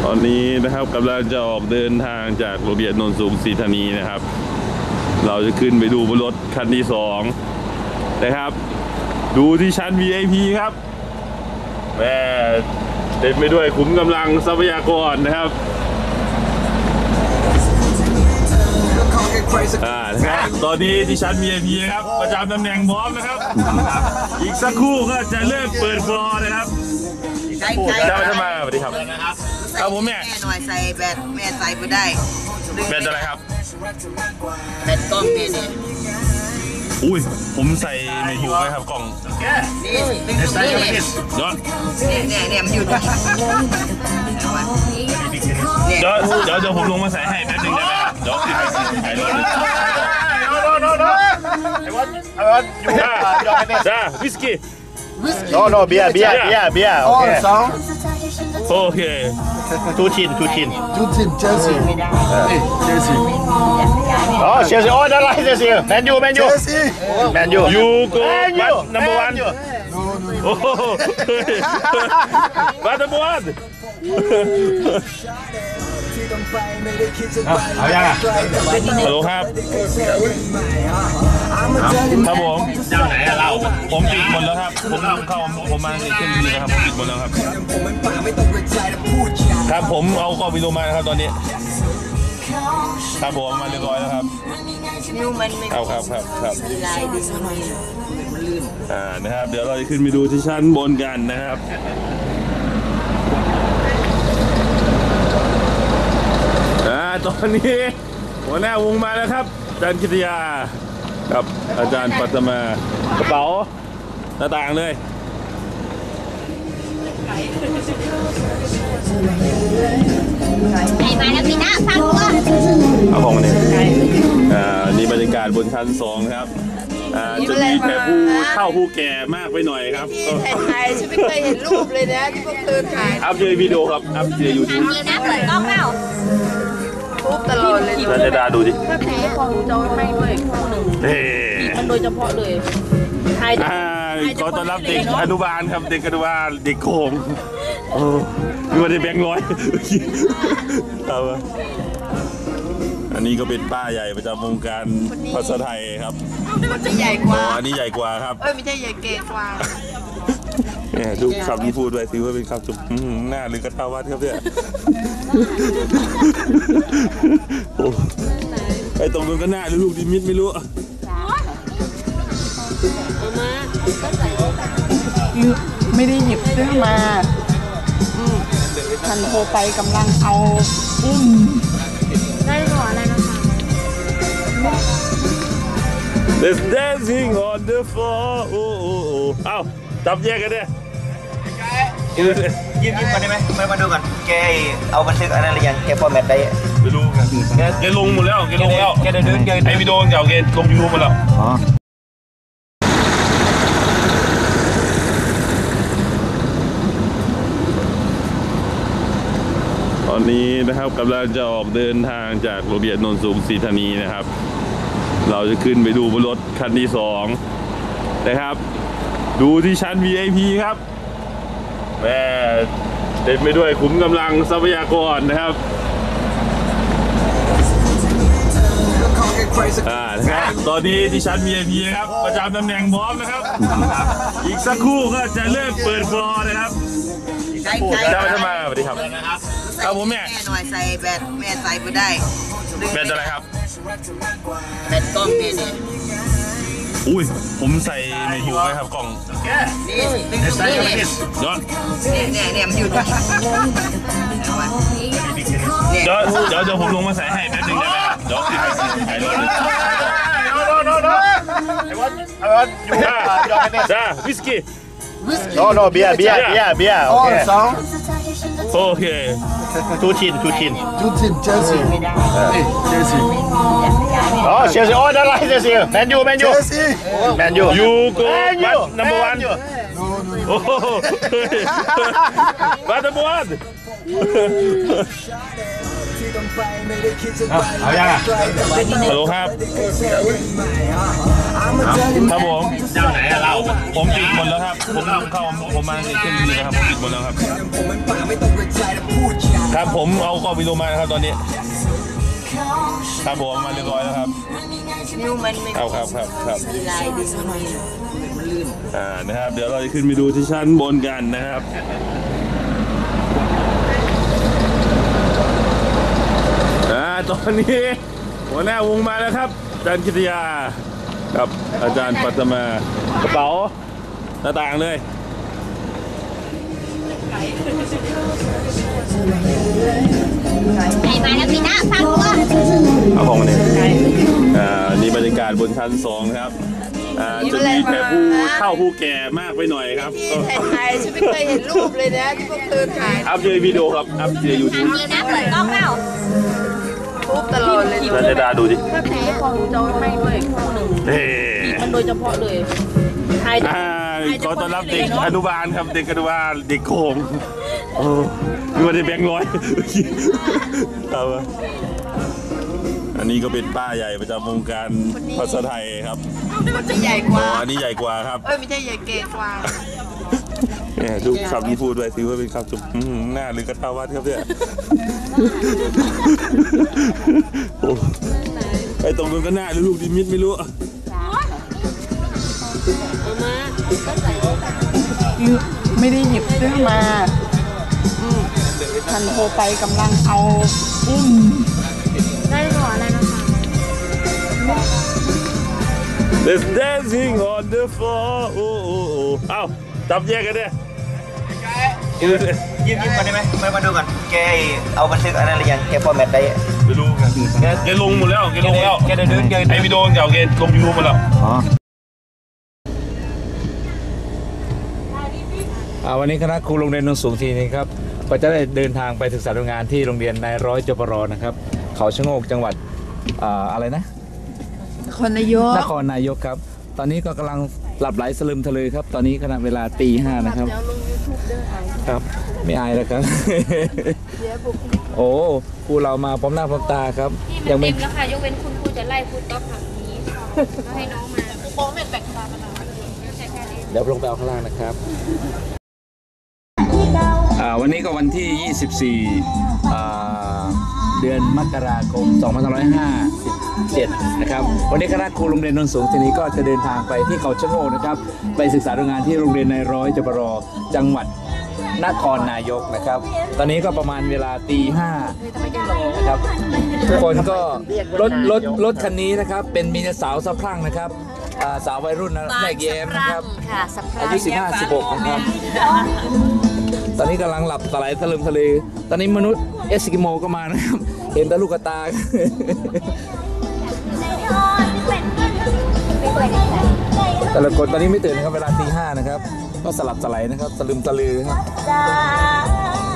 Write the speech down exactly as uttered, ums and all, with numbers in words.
อนนี้นะครับกำลังจะออกเดินทางจากโรงเรียนโนนสูงศรีธานีนะครับเราจะขึ้นไปดูบนรถคันที่สองนะครับดูที่ชั้น วี ไอ พี ครับแม่เต็มไปด้วยขุมกำลังทรัพยากรนะครับอ่านะครับตอนนี้ที่ชั้น วี ไอ พี ครับประจำตำแหน่งพร้อมนะครับอีกสักครู่ก็จะเริ่มเปิดฟลอร์นะครับเจ้าจะมาสวัสดีครับครับผมแม่แม่หน่อยใส่แบตแม่ใส่ไปได้แบตอะไรครับแบตกล้องแม่เนี่ยอุ้ยผมใส่ในหูไหมครับกล้องนี่นี่ใส่ไปนี่ย้อนเนี่ยเนี่ยมันอยู่ตรงนี้เดี๋ยวเดี๋ยวเดี๋ยวผมลงมาใส่ให้แป๊บนึงได้ไหมครับเดี๋ยวติดถ่ายรถโน้โน้โน้ไอ้วันไอ้วันอยู่จ้าจ้าวิสกี้โน่โน่เบียร์เบียร์เบียร์เบียร์โอเคโอเคทูชินทูชินทูชินเชลซีเชลซีอ๋อเชลซีโอ้ได้ไรเชลซีแมนยูแมนยูแมนยูยูโก้บัตนัมเบอร์วันโอ้โหบัตนัมเบอร์วันเอายังอ่ะฮัลโหลครับครับผมเจ้าไหนอะเราผมปิดหมดแล้วครับผมเข้าผมมาขึ้นทีนะครับผมปิดหมดแล้วครับครับผมเอากล้องวิดีโอมานะครับตอนนี้ครับผมมาเรียบร้อยแล้วครับนิ้วมันไม่เอาครับครับครับลายดิมันลื่นอ่านะครับเดี๋ยวเราจะขึ้นไปดูที่ชั้นบนกันนะครับตอนนี้หัวหน้าวงมาแล้วครับอาจารย์กิตยากับอาจารย์ปัตมากระเป๋าหน้าต่างเลยไหนมาแล้วพี่นะฟังว่าเอาของมาเนี่ยอ่านี่บรรยากาศบนชั้นสองครับอ่าจะมีแต่ผู้เฒ่าผู้แก่มากไปหน่อยครับที่ถ่ายฉันไม่เคยเห็นรูปเลยนะที่พวกเธอถ่ายอัพเดทวิดีโอครับอัพเดทยูทูบพี่นะเปิดกล้องเปล่ารูปตลอดเลยน่าจะดาดูดิถ้าแพ้พอรู้จะให้ด้วยคู่หนึ่งมันโดยเฉพาะเลยถ่ายขอต้อนรับเด็กอนุบาลครับเด็กอนุบาลเด็กโขงโอ้มีวันได้แบงค์ร้อยครับอันนี้ก็เป็นป้าใหญ่ประจำวงการภาษาไทยครับมันจะใหญ่กว่าอันนี้ใหญ่กว่าครับเอ้ยไม่ใช่ใหญ่เก๋กว่าเนี่ยทุกคำที่พูดไว้ถือว่าเป็นคำจุบหน้าหรือกระทาวัดครับเนี่ยไอ้ตรงนู้นก็หน้าหรือลูกดิมิตไม่รู้ไม่ได้หยิบซื้อมาฉันโทรไปกำลังเอาอุ้มได้หัวอะไรนะคะ Let's dancing on the floor โอ้โอ้โอ้เอ้าจับแยกกันเนี่ยยิ้มยิ้มก่อนได้ไหมไม่มาดูก่อนแกเอาบันทึกอะไรหรือยังแกฟอร์แมตได้ไปดูกันแกลงหมดแล้วแกลงแล้วแกเดินเดินไอวิดีโอเก่าแกลงยูทูบหมดแล้วตอนนี้นะครับกำลังจะออกเดินทางจากโรงเรียนโนนสูงศรีธานีนะครับเราจะขึ้นไปดูบนรถคันที่สองนะครับดูที่ชั้น วี ไอ พี ครับแม่เต็มไปด้วยขุมกำลังทรัพยากรนะครับอ่านะครับตอนนี้ที่ชั้น วี ไอ พี ครับประจำตำแหน่งพร้อมนะครับอีกสักครู่ก็จะเริ่มเปิดฟลอร์นะครับเจ้าจะมาสวัสดีครับครับผมแม่แม่หน่อยใส่แบตแม่ใส่ไปได้แบตอะไรครับแบตกล้องแม่เนี่ยอุ้ยผมใส่ในหูไหมครับกล้องนี่นี่ใส่ไปนี่ย้อนเนี่ยเนี่ยมันอยู่ตรงนี้เดี๋ยวเดี๋ยวเดี๋ยวผมลงมาใส่ให้แป๊บนึงได้ไหมครับเดี๋ยวติดถ่ายรถโน้โน้โน้ไอ้วันไอ้วันอยู่จ้าจ้าวิสกี้โน่โน่เบียร์เบียร์เบียร์เบียร์โอเคโอเคทูชินทูชินทูชินเชลซีเชลซีอ๋อเชลซีโอ้ได้ไรเชลซีแมนยูแมนยูแมนยูยูโก้บัตนัมเบอร์วันโอ้โหบัตนัมเบอร์วันเอายังอ่ะฮัลโหลครับครับผมเจ้าไหนอะเราผมปิดหมดแล้วครับผมเข้าผมมาเครื่องมือนะครับผมปิดหมดแล้วครับครับผมเอากล้องวิดีโอมานะครับตอนนี้ครับผมมาเรียบร้อยแล้วครับนิวมันไม่ครับครับครับครับมีลายดิสนีย์มันลื่นอ่านะครับเดี๋ยวเราจะขึ้นไปดูที่ชั้นบนกันนะครับอ่าตอนนี้หัวหน้าวงมาแล้วครับอาจารย์กิตยากับอาจารย์ปัตมากระเป๋าหน้าต่างเลยไหนมาแล้วพี่นะฟังว่าเอาของมาเนี่ยอ่านี่บรรยากาศบนชั้นสองครับอ่าจะมีแต่ผู้เฒ่าผู้แก่มากไปหน่อยครับที่ถ่ายๆฉันไม่เคยเห็นรูปเลยนะที่พวกเธอถ่ายอัพเดทวิดีโอครับอัพเดทยูทูบเลยนะเปิดกล้องเปล่ารูปตลอดเลยนันจะดาดูดิถ้าแพ้พอหนูจะให้ด้วยคู่หนึ่งเฮ้มันโดยเฉพาะเลยถ่ายอ่าขอต้อนรับเด็กอนุบาลครับเด็กอนุบาลเด็กโขงโอ้ดูว่าได้แบงค์ร้อยครับอันนี้ก็เป็นป้าใหญ่ประจำวงการภาษาไทยครับมันจะใหญ่กว่าอันนี้ใหญ่กว่าครับเอ้ยไม่ใช่ใหญ่เก๋กว่าเนี่ยดูคำที่พูดไว้ถือว่าเป็นคำจุบหน้าหรือกระทาวัดครับเนี่ยโอ้ไอ้ตรงนั้นก็หน้าหรือลูกดิมิตไม่รู้ไม่ได้หยิบซื้อมาทันโทรไปกำลังเอาอุ้มได้หัวอะไรนะคะ Let's dancing on the floor โอ้โอ้โอ้เอ้าจับแยกกันเนี่ยยืมยืมก่อนได้ไหมมามาดูก่อนแกเอาบันทึกอะไรหรือยังแกฟอร์แมตได้ไปดูกันแกลงหมดแล้วแกลงแล้วแกเดินเดินแกไอวิดีโอเก่าแกลงยูทูบหมดแล้วอ่าวันนี้คณะครูโรงเรียนโนนสูงทีนี้ครับก็จะได้เดินทางไปศึกษาดูงานที่โรงเรียนนายร้อยจปรนะครับเขาชะโงกจังหวัดอ่าอะไรนะคนนายกนครนายกครับตอนนี้ก็กำลังหลับไหลสลึมทะเลครับตอนนี้ขณะเวลาตีห้านะครับแล้วลงยูทูบเด้อไอ้ครับไม่อายแล้วครับเดี๋ยวบุกโอ้ครูเรามาพร้อมหน้าพร้อมตาครับที่ยัมันไม่เต็มแล้วค่ะยกเว้นคุณครูจะไล่ครูต๊อบฝั่งนี้ก็ให้น้องมาครูโป้เป็นแบ่งตามาแล้วใช่แค่นี้เดี๋ยวลงไปเอาข้างล่างนะครับอ่าวันนี้ก็วันที่ ยี่สิบสี่อ่าเดือนมกราคม สองพันห้าร้อยห้าสิบเจ็ด นะครับวันนี้คณะครูโรงเรียนโนนสูงทีนี้ก็จะเดินทางไปที่เขาชะโงกนะครับไปศึกษาดูงานที่โรงเรียนนายร้อยจปรจังหวัดนครนายกนะครับตอนนี้ก็ประมาณเวลาตีห้านะครับทุกคนก็รถรถรถคันนี้นะครับเป็นมีสาวสะพรั่งนะครับอ่าสาววัยรุ่นนะแม่แย้มนะครับค่ะสัปดาอาห์ยุสิบห้า สิบหกนะครับ ตอนนี้กำลังหลับสลายตะลึมทะเล ตอนนี้มนุษย์เอสกิโมก็มานะครับ เห็นแต่ลูกตา แต่ละคนตอนนี้ไม่ตื่นนะครับ เวลาตีห้านะครับ ก็สลับสลายนะครับตะลึมตะลือครับ